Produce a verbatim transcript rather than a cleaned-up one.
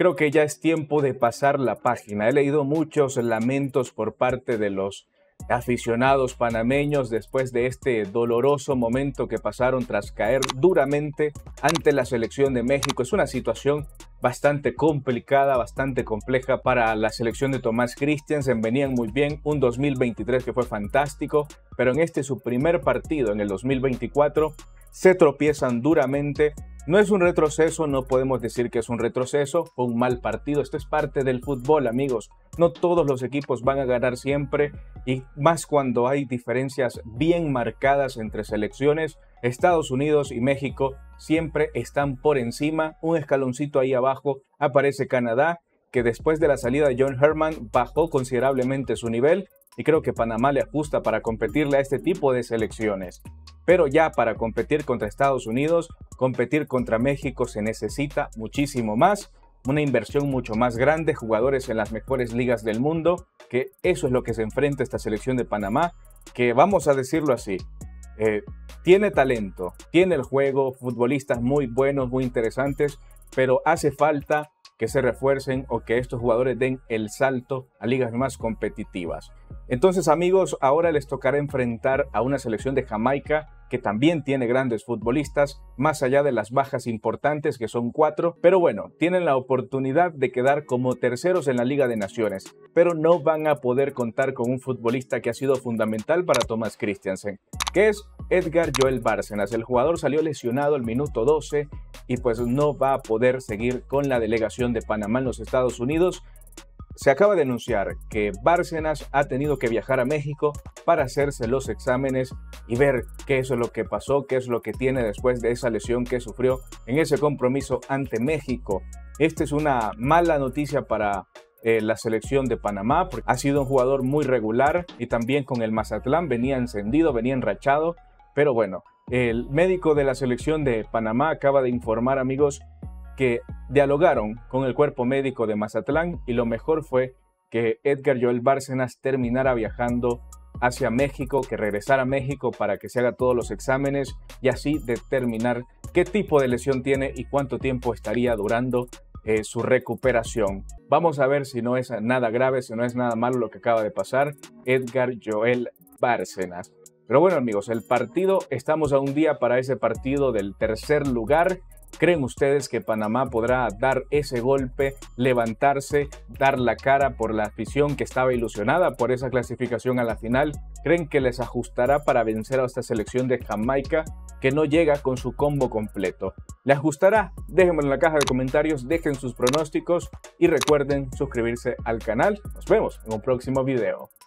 creo que ya es tiempo de pasar la página. He leído muchos lamentos por parte de los aficionados panameños después de este doloroso momento que pasaron tras caer duramente ante la selección de México. Es una situación bastante complicada, bastante compleja para la selección de Thomas Christiansen. Venían muy bien, un dos mil veintitrés que fue fantástico, pero en este su primer partido en el dos mil veinticuatro se tropiezan duramente. No es un retroceso, no podemos decir que es un retroceso o un mal partido. Esto es parte del fútbol, amigos. No todos los equipos van a ganar siempre, y más cuando hay diferencias bien marcadas entre selecciones. Estados Unidos y México siempre están por encima. Un escaloncito ahí abajo aparece Canadá, que después de la salida de John Herman bajó considerablemente su nivel, y creo que Panamá le ajusta para competirle a este tipo de selecciones. Pero ya para competir contra Estados Unidos, competir contra México, se necesita muchísimo más, una inversión mucho más grande, jugadores en las mejores ligas del mundo, que eso es lo que se enfrenta esta selección de Panamá, que vamos a decirlo así, eh, tiene talento, tiene el juego, futbolistas muy buenos, muy interesantes, pero hace falta que se refuercen o que estos jugadores den el salto a ligas más competitivas. Entonces, amigos, ahora les tocará enfrentar a una selección de Jamaica que también tiene grandes futbolistas, más allá de las bajas importantes, que son cuatro, pero bueno, tienen la oportunidad de quedar como terceros en la Liga de Naciones, pero no van a poder contar con un futbolista que ha sido fundamental para Thomas Christiansen, que es Edgar Joel Bárcenas. El jugador salió lesionado al minuto doce y pues no va a poder seguir con la delegación de Panamá en los Estados Unidos. Se acaba de anunciar que Bárcenas ha tenido que viajar a México para hacerse los exámenes y ver qué es lo que pasó, qué es lo que tiene después de esa lesión que sufrió en ese compromiso ante México. Esta es una mala noticia para eh, la selección de Panamá, porque ha sido un jugador muy regular y también con el Mazatlán venía encendido, venía enrachado. Pero bueno, el médico de la selección de Panamá acaba de informar, amigos, que dialogaron con el cuerpo médico de Mazatlán y lo mejor fue que Edgar Joel Bárcenas terminara viajando hacia México, que regresara a México para que se haga todos los exámenes y así determinar qué tipo de lesión tiene y cuánto tiempo estaría durando eh, su recuperación. Vamos a ver si no es nada grave, si no es nada malo lo que acaba de pasar Edgar Joel Bárcenas. Pero bueno, amigos, el partido, estamos a un día para ese partido del tercer lugar. ¿Creen ustedes que Panamá podrá dar ese golpe, levantarse, dar la cara por la afición que estaba ilusionada por esa clasificación a la final? ¿Creen que les ajustará para vencer a esta selección de Jamaica que no llega con su combo completo? ¿Le ajustará? Déjenmelo en la caja de comentarios, dejen sus pronósticos y recuerden suscribirse al canal. Nos vemos en un próximo video.